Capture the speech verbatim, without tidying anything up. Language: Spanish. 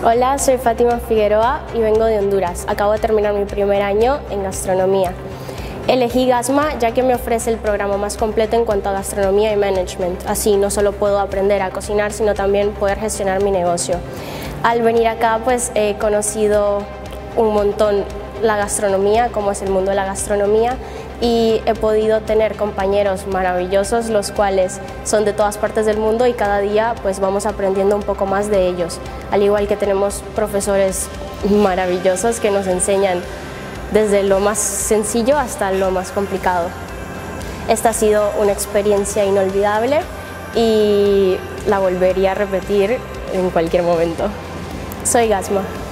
Hola, soy Fátima Figueroa y vengo de Honduras. Acabo de terminar mi primer año en gastronomía. Elegí GASMA ya que me ofrece el programa más completo en cuanto a gastronomía y management. Así no solo puedo aprender a cocinar, sino también poder gestionar mi negocio. Al venir acá pues he conocido un montón la gastronomía, cómo es el mundo de la gastronomía, y he podido tener compañeros maravillosos, los cuales son de todas partes del mundo y cada día pues vamos aprendiendo un poco más de ellos. Al igual que tenemos profesores maravillosos que nos enseñan desde lo más sencillo hasta lo más complicado. Esta ha sido una experiencia inolvidable y la volvería a repetir en cualquier momento. Soy GASMA.